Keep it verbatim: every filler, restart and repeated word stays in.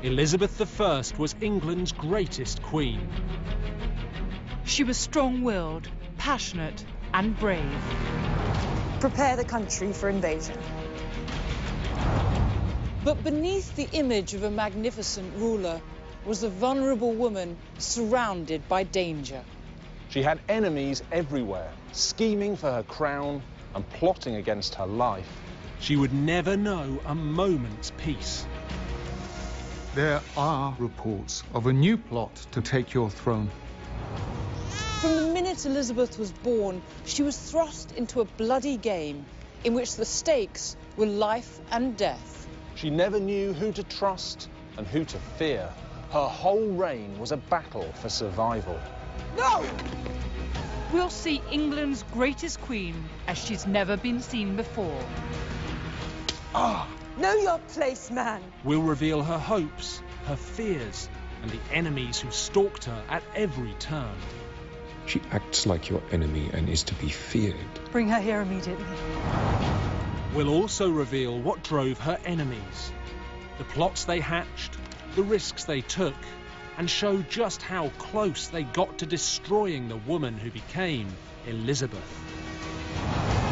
Elizabeth the First was England's greatest queen. She was strong-willed, passionate and brave. Prepare the country for invasion. But beneath the image of a magnificent ruler was a vulnerable woman surrounded by danger. She had enemies everywhere, scheming for her crown and plotting against her life. She would never know a moment's peace. There are reports of a new plot to take your throne. From the minute Elizabeth was born, she was thrust into a bloody game in which the stakes were life and death. She never knew who to trust and who to fear. Her whole reign was a battle for survival. No! We'll see England's greatest queen as she's never been seen before. Ah! Know your place, man. We'll reveal her hopes, her fears, and the enemies who stalked her at every turn. She acts like your enemy and is to be feared. Bring her here immediately. We'll also reveal what drove her enemies, the plots they hatched, the risks they took, and show just how close they got to destroying the woman who became Elizabeth.